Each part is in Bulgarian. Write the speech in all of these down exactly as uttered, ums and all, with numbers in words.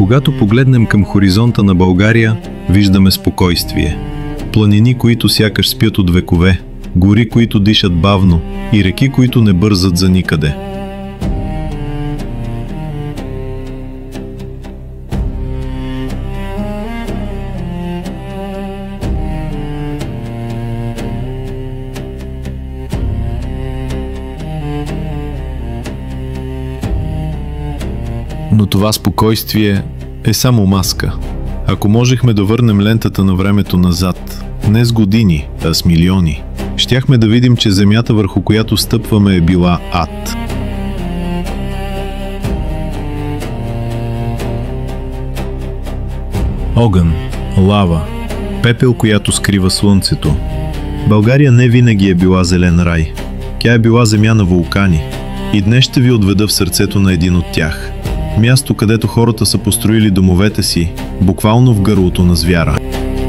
Когато погледнем към хоризонта на България, виждаме спокойствие. Планини, които сякаш спят от векове, гори, които дишат бавно и реки, които не бързат за никъде. Но това спокойствие е само маска. Ако можехме да върнем лентата на времето назад, не с години, а с милиони, щяхме да видим, че земята, върху която стъпваме, е била ад. Огън, лава, пепел, която скрива слънцето. България не винаги е била зелен рай. Тя е била земя на вулкани. И днес ще ви отведа в сърцето на един от тях. Място, където хората са построили домовете си, буквално в гърлото на звяра.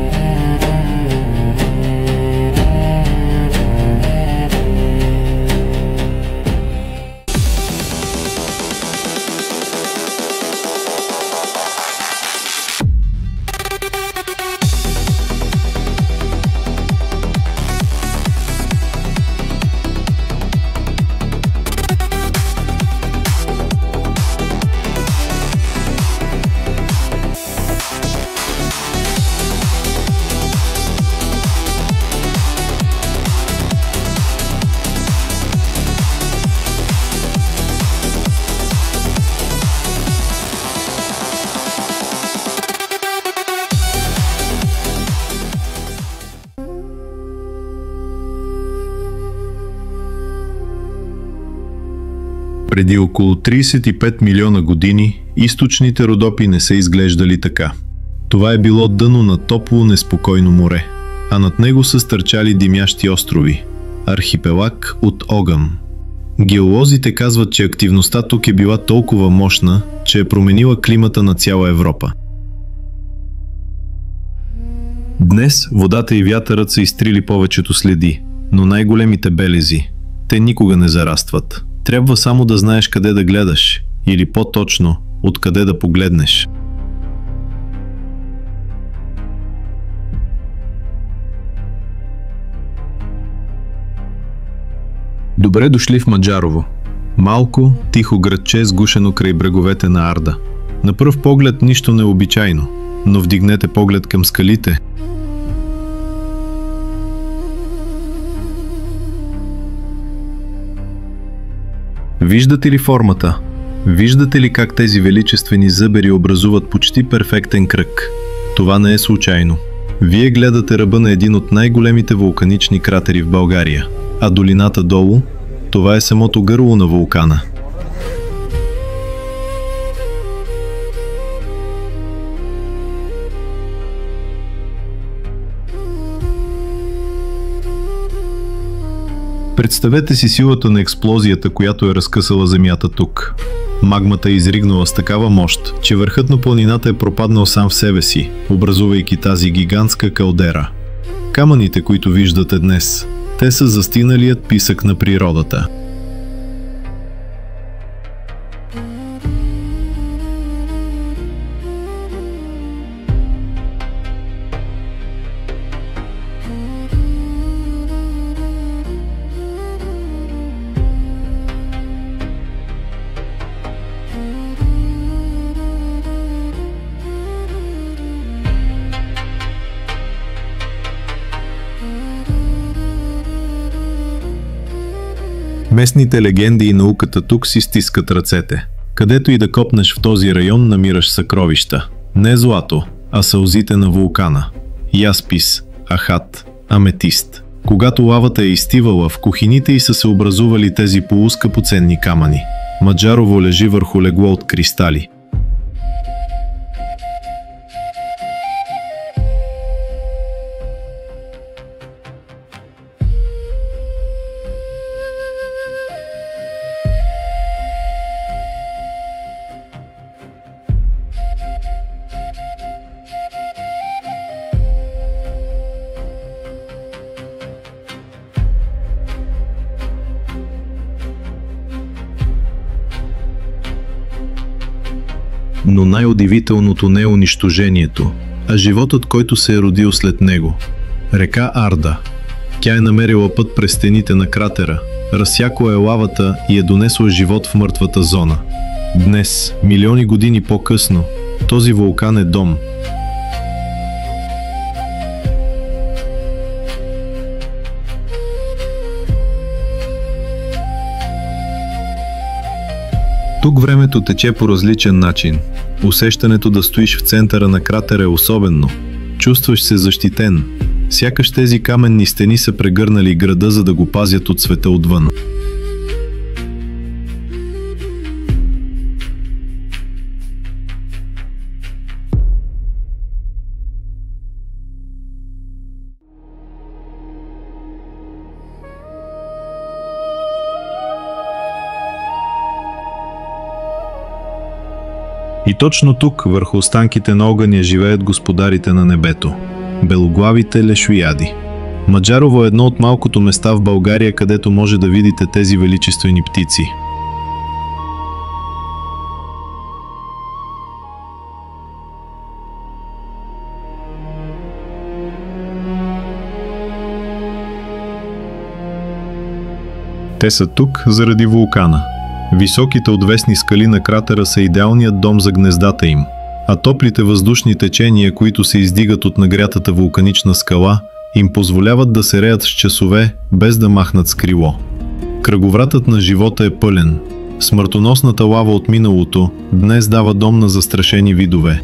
Преди около тридесет и пет милиона години източните Родопи не са изглеждали така. Това е било дъно на топло, неспокойно море, а над него са стърчали димящи острови – архипелаг от огън. Геолозите казват, че активността тук е била толкова мощна, че е променила климата на цяла Европа. Днес водата и вятърът са изтрили повечето следи, но най-големите белези, те никога не зарастват. Трябва само да знаеш къде да гледаш, или по-точно, откъде да погледнеш. Добре дошли в Маджарово. Малко, тихо градче, сгушено край бреговете на Арда. На пръв поглед нищо необичайно, но вдигнете поглед към скалите. Виждате ли формата? Виждате ли как тези величествени зъбери образуват почти перфектен кръг? Това не е случайно. Вие гледате ръба на един от най-големите вулканични кратери в България, а долината долу, това е самото гърло на вулкана. Представете си силата на експлозията, която е разкъсала земята тук. Магмата е изригнала с такава мощ, че върхът на планината е пропаднал сам в себе си, образувайки тази гигантска калдера. Камъните, които виждате днес, те са застиналият писък на природата. Местните легенди и науката тук си стискат ръцете. Където и да копнеш в този район, намираш съкровища. Не злато, а сълзите на вулкана. Яспис, ахат, аметист. Когато лавата е изтивала, в кухините й са се образували тези полускъпоценни камъни. Маджарово лежи върху легло от кристали. Но най-удивителното не е унищожението, а животът, който се е родил след него. Река Арда. Тя е намерила път през стените на кратера, разсякла е лавата и е донесла живот в мъртвата зона. Днес, милиони години по-късно, този вулкан е дом. Тук времето тече по различен начин. Усещането да стоиш в центъра на кратера е особено. Чувстваш се защитен. Сякаш тези каменни стени са прегърнали града, за да го пазят от света отвън. И точно тук, върху останките на огъня, живеят господарите на небето – белоглавите лешояди. Маджарово е едно от малкото места в България, където може да видите тези величествени птици. Те са тук заради вулкана. Високите отвесни скали на кратера са идеалният дом за гнездата им, а топлите въздушни течения, които се издигат от нагрятата вулканична скала, им позволяват да се реят с часове, без да махнат с крило. Кръговратът на живота е пълен. Смъртоносната лава от миналото днес дава дом на застрашени видове.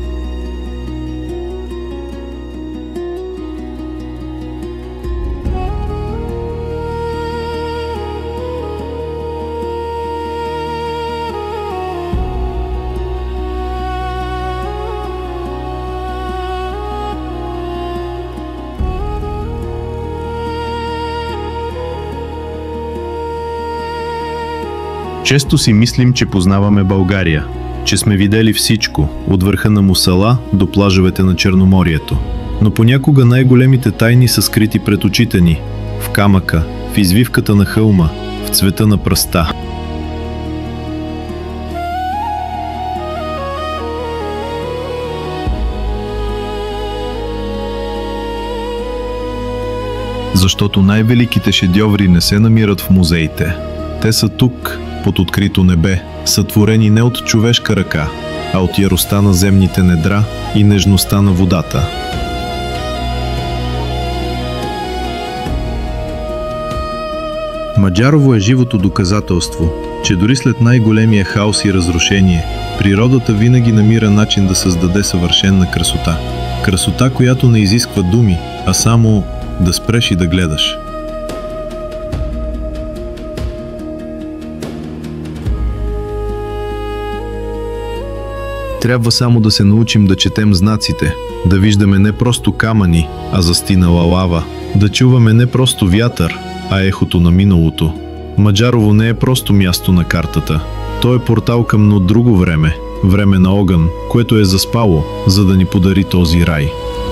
Често си мислим, че познаваме България, че сме видели всичко, от върха на Мусала до плажовете на Черноморието. Но понякога най-големите тайни са скрити пред очите ни, в камъка, в извивката на хълма, в цвета на пръста. Защото най-великите шедьоври не се намират в музеите. Те са тук, под открито небе, сътворени не от човешка ръка, а от яростта на земните недра и нежността на водата. Маджарово е живото доказателство, че дори след най-големия хаос и разрушение, природата винаги намира начин да създаде съвършенна красота. Красота, която не изисква думи, а само да спреш и да гледаш. Трябва само да се научим да четем знаците, да виждаме не просто камъни, а застинала лава, да чуваме не просто вятър, а ехото на миналото. Маджарово не е просто място на картата. То е портал към друго време, време на огън, което е заспало, за да ни подари този рай.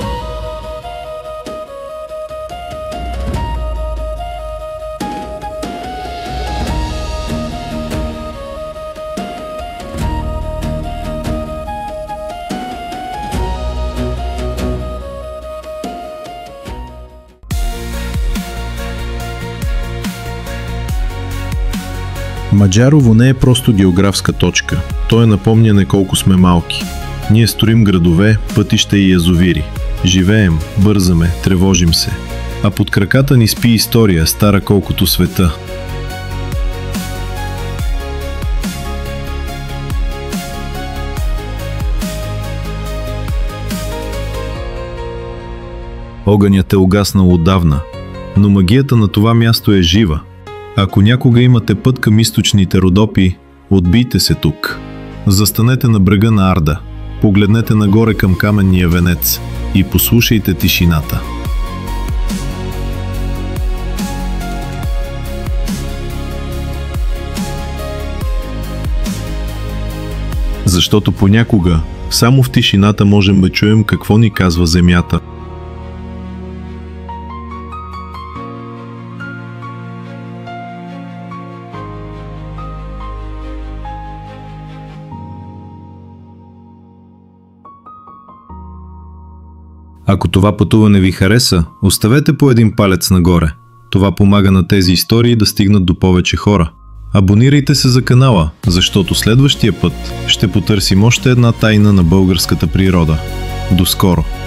Маджарово не е просто географска точка, то е напомняне колко сме малки. Ние строим градове, пътища и язовири. Живеем, бързаме, тревожим се. А под краката ни спи история, стара колкото света. Огънят е угаснал отдавна, но магията на това място е жива. Ако някога имате път към източните Родопи, отбийте се тук. Застанете на брега на Арда, погледнете нагоре към каменния венец и послушайте тишината. Защото понякога само в тишината можем да чуем какво ни казва земята. Ако това пътуване ви хареса, оставете по един палец нагоре. Това помага на тези истории да стигнат до повече хора. Абонирайте се за канала, защото следващия път ще потърсим още една тайна на българската природа. До скоро!